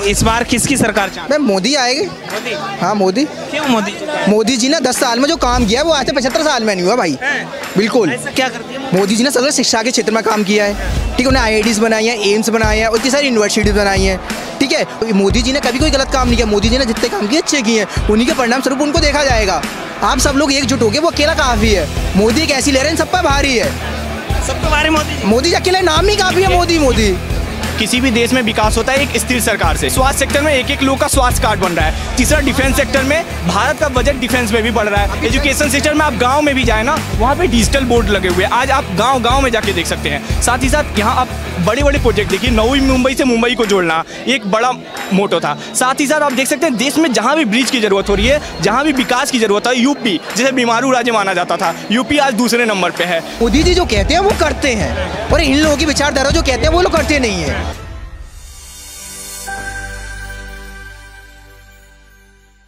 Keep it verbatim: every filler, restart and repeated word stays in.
इस बार किसकी सरकार चाहते मैं मोदी आएगी। मोदी? हाँ मोदी। क्यों मोदी? मोदी जी ने दस साल में जो काम किया है वो आज से पचहत्तर साल में नहीं हुआ भाई। बिल्कुल। ऐसा क्या करती है मोदी? मोदी जी ने सबसे शिक्षा के क्षेत्र में काम किया है, ठीक है। उन्हें आई आई टीज़ बनाई हैं, एम्स बनाए हैं और इतनी सारी यूनिवर्सिटीज़ बनाई हैं, ठीक है। मोदी जी ने कभी कोई गलत काम नहीं किया। मोदी जी ने जितने काम किए अच्छे किए हैं, उन्हीं के परिणाम स्वरूप उनको देखा जाएगा। आप सब लोग एकजुट हो गए, वो अकेला काफ़ी है। मोदी एक ऐसी लहर है, सब पर भारी है। सब तो भारी मोदी। मोदी जी अकेले नाम ही काफ़ी है, मोदी मोदी। किसी भी देश में विकास होता है एक स्थिर सरकार से। स्वास्थ्य सेक्टर में एक एक लोग का स्वास्थ्य कार्ड बन रहा है। तीसरा, डिफेंस सेक्टर में भारत का बजट डिफेंस में भी बढ़ रहा है। एजुकेशन सेक्टर में आप गांव में भी जाए ना, वहाँ पे डिजिटल बोर्ड लगे हुए हैं, आज आप गांव गांव में जाके देख सकते हैं। साथ ही साथ यहाँ आप बड़े बड़े प्रोजेक्ट देखिए, नवी मुंबई से मुंबई को जोड़ना एक बड़ा मोटो था। साथ ही साथ आप देख सकते हैं देश में जहाँ भी ब्रिज की जरूरत हो रही है, जहाँ भी विकास की जरूरत है, यूपी जिसे बीमारू राज्य माना जाता था, यूपी आज दूसरे नंबर पे है। मोदी जी जो कहते हैं वो करते हैं, और इन लोगों की विचारधारा जो कहते हैं वो लोग करते नहीं है।